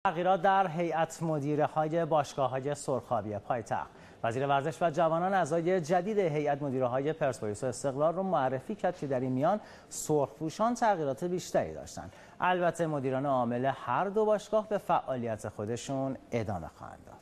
تغییرات در هیئت مدیره های باشگاه‌های سرخابی پایتخت. وزیر ورزش و جوانان اعضای جدید هیئت مدیره های پرسپولیس و استقلال رو معرفی کرد که در این میان سرخپوشان تغییرات بیشتری داشتند. البته مدیران عامل هر دو باشگاه به فعالیت خودشون ادامه خواهند داد.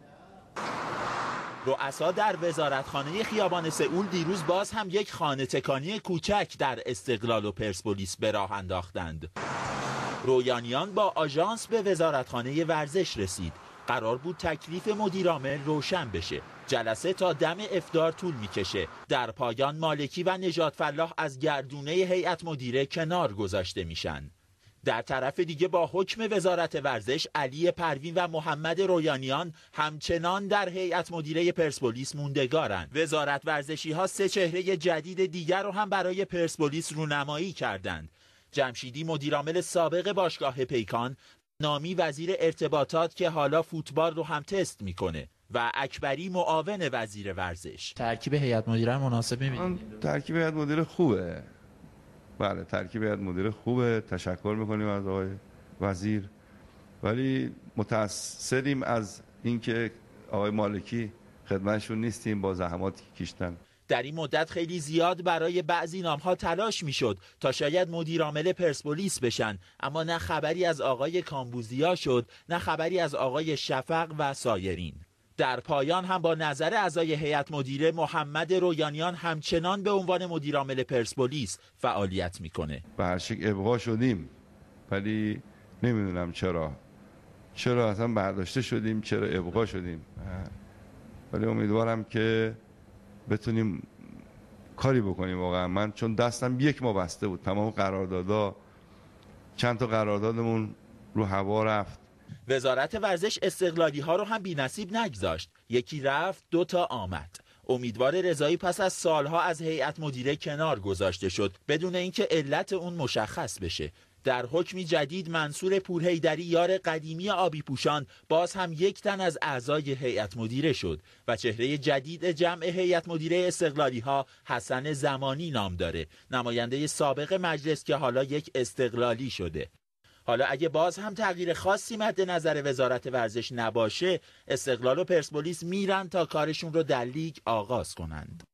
رؤسا در وزارتخانه خیابان سئول دیروز باز هم یک خانه تکانی کوچک در استقلال و پرسپولیس به راه انداختند. رویانیان با آژانس به وزارتخانه ورزش رسید. قرار بود تکلیف مدیرعامل روشن بشه. جلسه تا دم افطار طول میکشه. در پایان مالکی و نژاد فلاح از گردونه هیئت مدیره کنار گذاشته میشن. در طرف دیگه با حکم وزارت ورزش علی پروین و محمد رویانیان همچنان در هیئت مدیره پرسپولیس موندگارند. وزارت ورزشی ها 3 چهره جدید دیگر رو هم برای پرسپولیس رونمایی کردند. جمشیدی مدیرعامل سابق باشگاه پیکان، نامی وزیر ارتباطات که حالا فوتبال رو هم تست میکنه و اکبری معاون وزیر ورزش. ترکیب هیئت مدیره مناسب می‌بینید؟ ترکیب هیئت مدیره خوبه. بله، ترکیب هیئت مدیره خوبه. تشکر میکنیم از آقای وزیر، ولی متأثریم از اینکه آقای مالکی خدمتشون نیستیم با زحماتی که کشیدن. در این مدت خیلی زیاد برای بعضی نام‌ها تلاش میشد تا شاید مدیرعامل پرسپولیس بشن، اما نه خبری از آقای کامبوزیا شد، نه خبری از آقای شفق و سایرین. در پایان هم با نظر اعضای هیئت مدیره محمد رویانیان همچنان به عنوان مدیرعامل پرسپولیس فعالیت میکنه. به هر شکل ابقا شدیم، ولی نمیدونم چرا اصلا برداشته شدیم، چرا ابقا شدیم، ولی امیدوارم که بتونیم کاری بکنیم. واقعا من چون دستم 1 ماه بسته بود، تمام قراردادها، چند تا قراردادمون رو هوا رفت. وزارت ورزش استقلالی ها رو هم بی‌نصیب نگذاشت. یکی رفت 2 تا آمد. امیدوار رضایی پس از سالها از هیئت مدیره کنار گذاشته شد بدون اینکه علت اون مشخص بشه. در حکمی جدید منصور پورحیدری یار قدیمی آبی پوشان باز هم 1 تن از اعضای هیئت مدیره شد و چهره جدید جمع هیئت مدیره استقلالی ها حسن زمانی نام داره، نماینده سابق مجلس که حالا یک استقلالی شده. حالا اگه باز هم تغییر خاصی مد نظر وزارت ورزش نباشه، استقلال و پرسپولیس میرن تا کارشون رو در لیگ آغاز کنند.